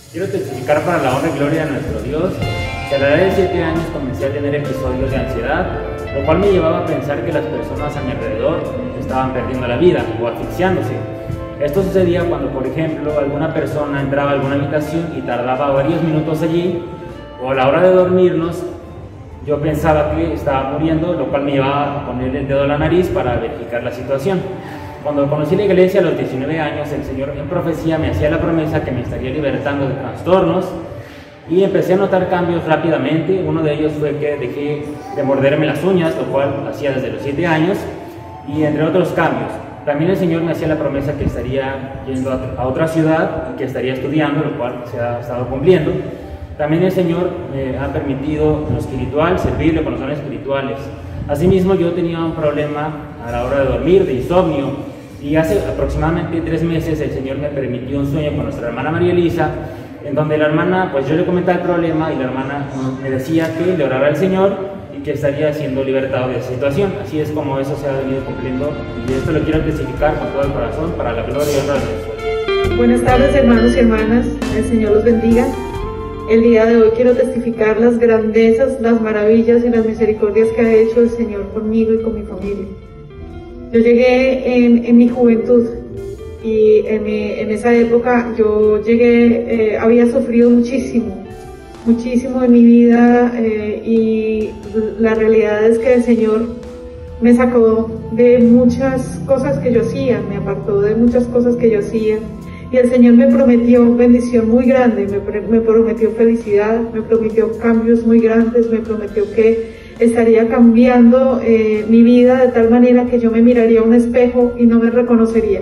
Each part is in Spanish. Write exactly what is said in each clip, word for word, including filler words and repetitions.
Quiero testificar para la honra y gloria de nuestro Dios que a la edad de siete años comencé a tener episodios de ansiedad, lo cual me llevaba a pensar que las personas a mi alrededor estaban perdiendo la vida o asfixiándose. Esto sucedía cuando, por ejemplo, alguna persona entraba a alguna habitación y tardaba varios minutos allí, o a la hora de dormirnos yo pensaba que estaba muriendo, lo cual me llevaba a poner el dedo a la nariz para verificar la situación. Cuando conocí la iglesia a los diecinueve años, el Señor en profecía me hacía la promesa que me estaría libertando de trastornos y empecé a notar cambios rápidamente. Uno de ellos fue que dejé de morderme las uñas, lo cual hacía desde los siete años, y entre otros cambios. También el Señor me hacía la promesa que estaría yendo a otra ciudad y que estaría estudiando, lo cual se ha estado cumpliendo. También el Señor me ha permitido en lo espiritual servirle con los dones espirituales. Asimismo, yo tenía un problema a la hora de dormir, de insomnio, y hace aproximadamente tres meses el Señor me permitió un sueño con nuestra hermana María Elisa, en donde la hermana, pues yo le comentaba el problema y la hermana me decía que le orara al Señor y que estaría siendo libertado de esa situación. Así es como eso se ha venido cumpliendo, y esto lo quiero testificar con todo el corazón para la gloria y honra de Dios. Buenas tardes, hermanos y hermanas, el Señor los bendiga. El día de hoy quiero testificar las grandezas, las maravillas y las misericordias que ha hecho el Señor conmigo y con mi familia. Yo llegué en, en mi juventud y en, mi, en esa época yo llegué, eh, había sufrido muchísimo, muchísimo en mi vida eh, y la realidad es que el Señor me sacó de muchas cosas que yo hacía, me apartó de muchas cosas que yo hacía. Y el Señor me prometió bendición muy grande, me, me prometió felicidad, me prometió cambios muy grandes, me prometió que estaría cambiando eh, mi vida de tal manera que yo me miraría a un espejo y no me reconocería.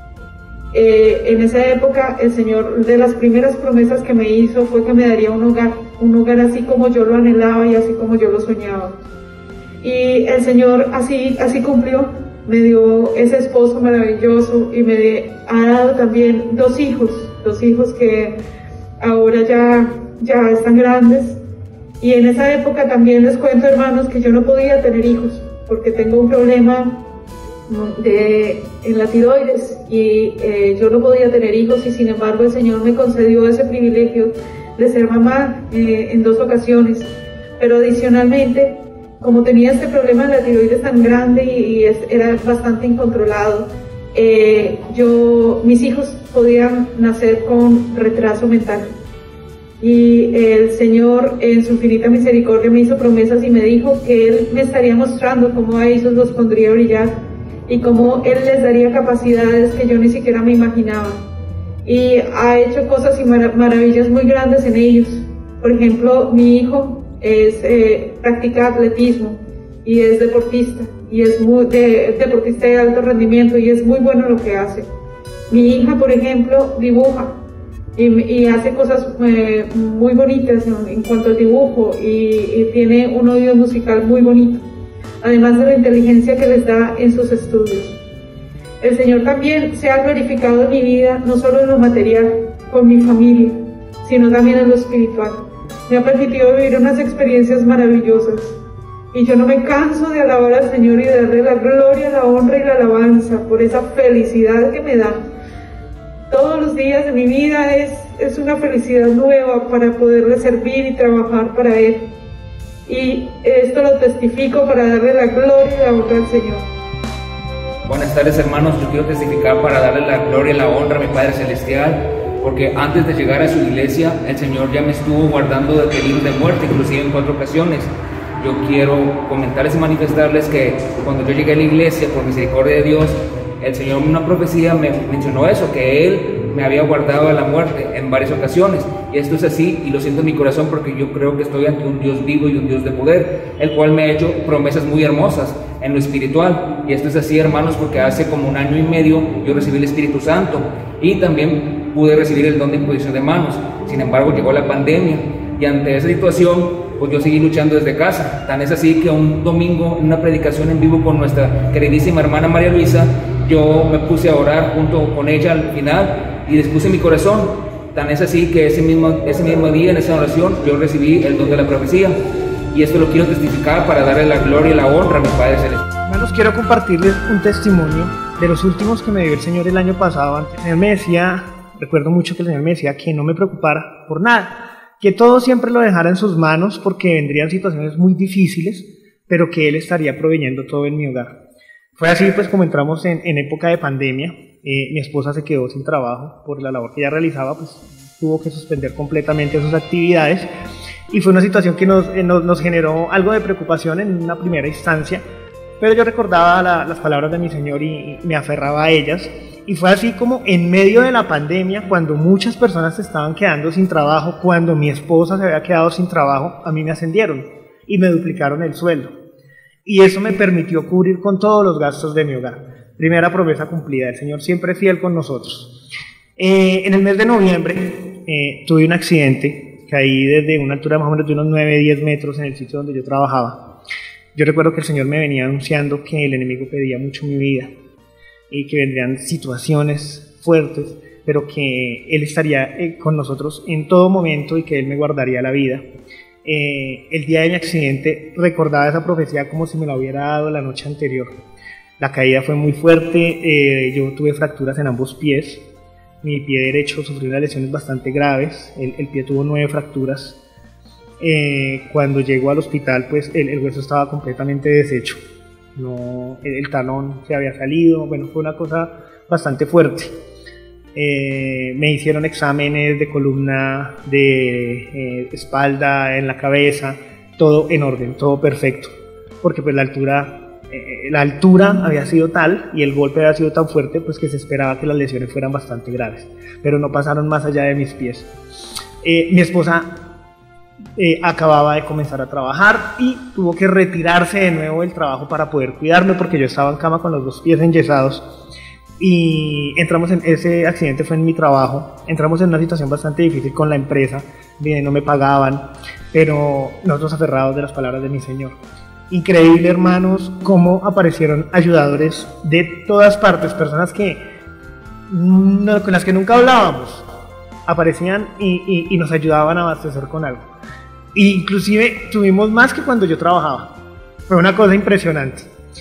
Eh, en esa época el Señor, de las primeras promesas que me hizo fue que me daría un hogar, un hogar así como yo lo anhelaba y así como yo lo soñaba. Y el Señor así, así cumplió. Me dio ese esposo maravilloso y me ha dado también dos hijos, dos hijos que ahora ya, ya están grandes. Y en esa época también les cuento, hermanos, que yo no podía tener hijos porque tengo un problema de, en la tiroides y eh, yo no podía tener hijos, y sin embargo el Señor me concedió ese privilegio de ser mamá eh, en dos ocasiones. Pero adicionalmente, como tenía este problema de la tiroides tan grande y, y es, era bastante incontrolado, eh, yo, mis hijos podían nacer con retraso mental. Y el Señor en su infinita misericordia me hizo promesas y me dijo que Él me estaría mostrando cómo a ellos los pondría a brillar y cómo Él les daría capacidades que yo ni siquiera me imaginaba. Y ha hecho cosas y mar maravillas muy grandes en ellos. Por ejemplo, mi hijo es, eh, practica atletismo y es deportista, y es muy de, deportista de alto rendimiento y es muy bueno en lo que hace. Mi hija, por ejemplo, dibuja y, y hace cosas eh, muy bonitas en, en cuanto al dibujo y, y tiene un oído musical muy bonito, además de la inteligencia que les da en sus estudios. El Señor también se ha glorificado en mi vida, no solo en lo material, con mi familia, sino también en lo espiritual. Me ha permitido vivir unas experiencias maravillosas y yo no me canso de alabar al Señor y de darle la gloria, la honra y la alabanza por esa felicidad que me da. Todos los días de mi vida es, es una felicidad nueva para poderle servir y trabajar para Él, y esto lo testifico para darle la gloria y la honra al Señor. Buenas tardes, hermanos. Yo quiero testificar para darle la gloria y la honra a mi Padre Celestial, porque antes de llegar a su iglesia, el Señor ya me estuvo guardando de peligros de muerte, inclusive en cuatro ocasiones. Yo quiero comentarles y manifestarles que cuando yo llegué a la iglesia, por misericordia de Dios, el Señor en una profecía me mencionó eso, que Él me había guardado de la muerte en varias ocasiones. Y esto es así, y lo siento en mi corazón, porque yo creo que estoy ante un Dios vivo y un Dios de poder, el cual me ha hecho promesas muy hermosas en lo espiritual. Y esto es así, hermanos, porque hace como un año y medio yo recibí el Espíritu Santo y también pude recibir el don de imposición de manos. Sin embargo, llegó la pandemia y ante esa situación, pues yo seguí luchando desde casa. Tan es así que un domingo, en una predicación en vivo con nuestra queridísima hermana María Luisa, yo me puse a orar junto con ella al final y les puse mi corazón. Tan es así que ese mismo, ese mismo día, en esa oración, yo recibí el don de la profecía. Y esto lo quiero testificar para darle la gloria y la honra a mi Padre Celestial. Hermanos, quiero compartirles un testimonio de los últimos que me dio el Señor el año pasado. Él me decía recuerdo mucho que el Señor me decía que no me preocupara por nada, que todo siempre lo dejara en sus manos porque vendrían situaciones muy difíciles, pero que Él estaría proveyendo todo en mi hogar. Fue así pues como entramos en, en época de pandemia. Eh, mi esposa se quedó sin trabajo por la labor que ella realizaba, pues tuvo que suspender completamente sus actividades y fue una situación que nos, eh, nos, nos generó algo de preocupación en una primera instancia, pero yo recordaba la, las palabras de mi Señor y, y me aferraba a ellas. Y fue así como en medio de la pandemia, cuando muchas personas se estaban quedando sin trabajo, cuando mi esposa se había quedado sin trabajo, a mí me ascendieron y me duplicaron el sueldo. Y eso me permitió cubrir con todos los gastos de mi hogar. Primera promesa cumplida, el Señor siempre es fiel con nosotros. Eh, en el mes de noviembre eh, tuve un accidente, caí desde una altura más o menos de unos nueve a diez metros en el sitio donde yo trabajaba. Yo recuerdo que el Señor me venía anunciando que el enemigo pedía mucho mi vida y que vendrían situaciones fuertes, pero que Él estaría eh, con nosotros en todo momento y que Él me guardaría la vida. Eh, el día de mi accidente recordaba esa profecía como si me la hubiera dado la noche anterior. La caída fue muy fuerte, eh, yo tuve fracturas en ambos pies, mi pie derecho sufrió unas lesiones bastante graves, el, el pie tuvo nueve fracturas. Eh, cuando llego al hospital pues el, el hueso estaba completamente deshecho. No, el, el talón se había salido, bueno, fue una cosa bastante fuerte. Eh, me hicieron exámenes de columna, de eh, espalda, en la cabeza, todo en orden, todo perfecto, porque pues la altura, eh, la altura había sido tal y el golpe había sido tan fuerte pues que se esperaba que las lesiones fueran bastante graves, pero no pasaron más allá de mis pies. Eh, mi esposa Eh, acababa de comenzar a trabajar y tuvo que retirarse de nuevo del trabajo para poder cuidarme porque yo estaba en cama con los dos pies enyesados y entramos en ese accidente fue en mi trabajo, entramos en una situación bastante difícil con la empresa, bien, no me pagaban, pero nosotros aferrados de las palabras de mi Señor. Increíble, hermanos, cómo aparecieron ayudadores de todas partes, personas que no, con las que nunca hablábamos, aparecían y, y, y nos ayudaban a abastecer con algo. E inclusive tuvimos más que cuando yo trabajaba. Fue una cosa impresionante.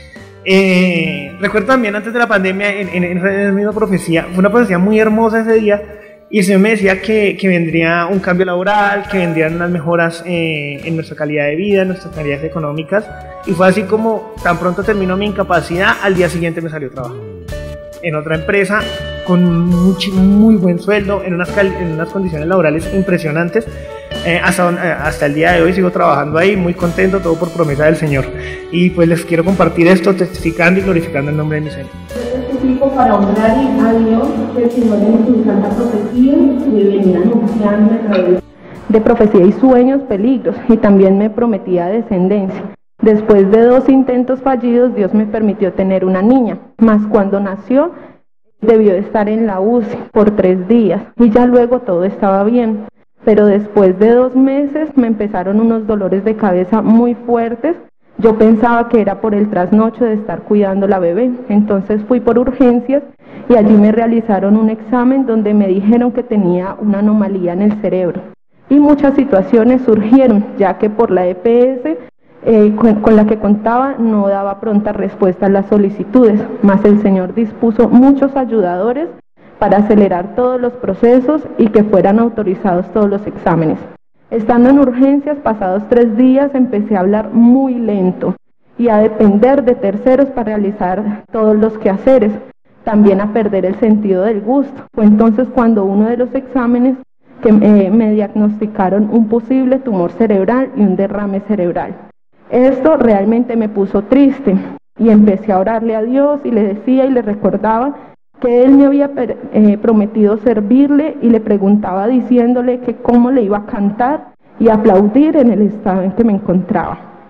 Eh, recuerdo también antes de la pandemia, en, en, en esa misma profecía, fue una profecía muy hermosa ese día, y el Señor me decía que, que vendría un cambio laboral, que vendrían unas mejoras eh, en nuestra calidad de vida, en nuestras calidades económicas, y fue así como tan pronto terminó mi incapacidad, al día siguiente me salió trabajo en otra empresa con muy, muy buen sueldo, en unas, en unas condiciones laborales impresionantes. Eh, hasta, eh, hasta el día de hoy sigo trabajando ahí, muy contento, todo por promesa del Señor. Y pues les quiero compartir esto, testificando y glorificando el nombre de mi Señor. Este tipo para honrar a Dios, que el Señor en su santa profecía me venía anunciando a través de profecía y sueños, peligros, y también me prometía descendencia. Después de dos intentos fallidos, Dios me permitió tener una niña, mas cuando nació debió de estar en la U C I por tres días y ya luego todo estaba bien. Pero después de dos meses me empezaron unos dolores de cabeza muy fuertes. Yo pensaba que era por el trasnocho de estar cuidando la bebé. Entonces fui por urgencias y allí me realizaron un examen donde me dijeron que tenía una anomalía en el cerebro. Y muchas situaciones surgieron, ya que por la E P S eh, con, con la que contaba no daba pronta respuesta a las solicitudes, mas el Señor dispuso muchos ayudadores para acelerar todos los procesos y que fueran autorizados todos los exámenes. Estando en urgencias, pasados tres días, empecé a hablar muy lento y a depender de terceros para realizar todos los quehaceres, también a perder el sentido del gusto. Fue entonces cuando uno de los exámenes que eh, me diagnosticaron un posible tumor cerebral y un derrame cerebral. Esto realmente me puso triste y empecé a orarle a Dios y le decía y le recordaba que Él me había eh, prometido servirle y le preguntaba diciéndole que cómo le iba a cantar y aplaudir en el estado en que me encontraba.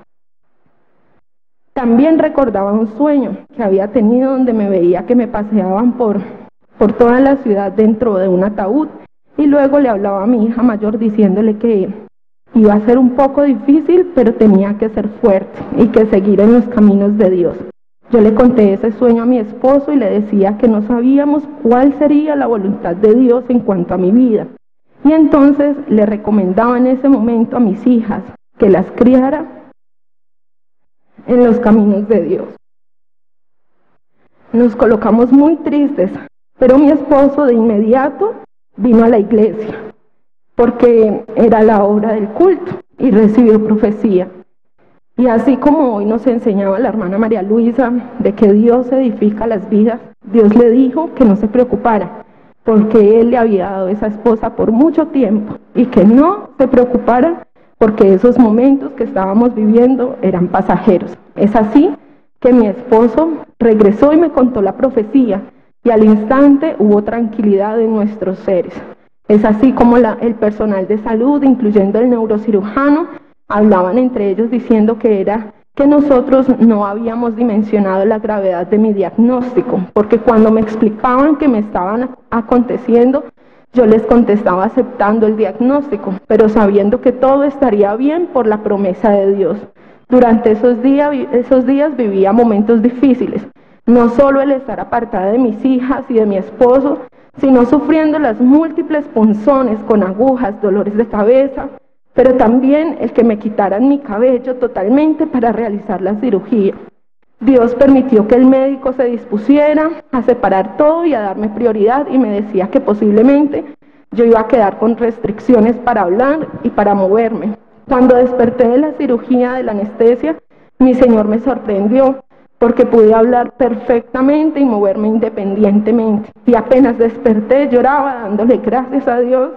También recordaba un sueño que había tenido donde me veía que me paseaban por, por toda la ciudad dentro de un ataúd y luego le hablaba a mi hija mayor diciéndole que iba a ser un poco difícil, pero tenía que ser fuerte y que seguir en los caminos de Dios. Yo le conté ese sueño a mi esposo y le decía que no sabíamos cuál sería la voluntad de Dios en cuanto a mi vida. Y entonces le recomendaba en ese momento a mis hijas que las criara en los caminos de Dios. Nos colocamos muy tristes, pero mi esposo de inmediato vino a la iglesia, porque era la hora del culto y recibió profecía. Y así como hoy nos enseñaba la hermana María Luisa de que Dios edifica las vidas, Dios le dijo que no se preocupara, porque Él le había dado esa esposa por mucho tiempo, y que no se preocupara porque esos momentos que estábamos viviendo eran pasajeros. Es así que mi esposo regresó y me contó la profecía, y al instante hubo tranquilidad en nuestros seres. Es así como la, el personal de salud, incluyendo el neurocirujano, hablaban entre ellos diciendo que era que nosotros no habíamos dimensionado la gravedad de mi diagnóstico, porque cuando me explicaban que me estaban aconteciendo, yo les contestaba aceptando el diagnóstico, pero sabiendo que todo estaría bien por la promesa de Dios. Durante esos días, esos días vivía momentos difíciles, no solo el estar apartada de mis hijas y de mi esposo, sino sufriendo las múltiples punzones con agujas, dolores de cabeza, pero también el que me quitaran mi cabello totalmente para realizar la cirugía. Dios permitió que el médico se dispusiera a separar todo y a darme prioridad, y me decía que posiblemente yo iba a quedar con restricciones para hablar y para moverme. Cuando desperté de la cirugía de la anestesia, mi Señor me sorprendió, porque pude hablar perfectamente y moverme independientemente. Y apenas desperté, lloraba dándole gracias a Dios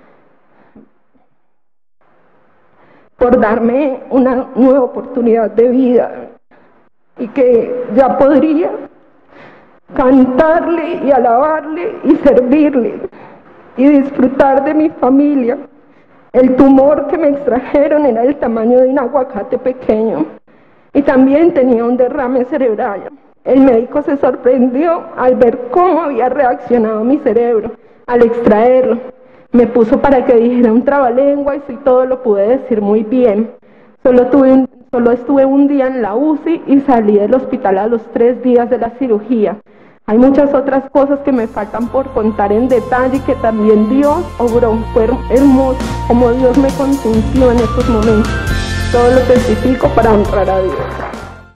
por darme una nueva oportunidad de vida, y que ya podría cantarle y alabarle y servirle y disfrutar de mi familia. El tumor que me extrajeron era del tamaño de un aguacate pequeño y también tenía un derrame cerebral. El médico se sorprendió al ver cómo había reaccionado mi cerebro al extraerlo. Me puso para que dijera un trabalenguas y todo lo pude decir muy bien. Solo, tuve un, solo estuve un día en la U C I y salí del hospital a los tres días de la cirugía. Hay muchas otras cosas que me faltan por contar en detalle, que también Dios obró. Fue hermoso como Dios me consintió en estos momentos. Todo lo testifico para honrar a Dios.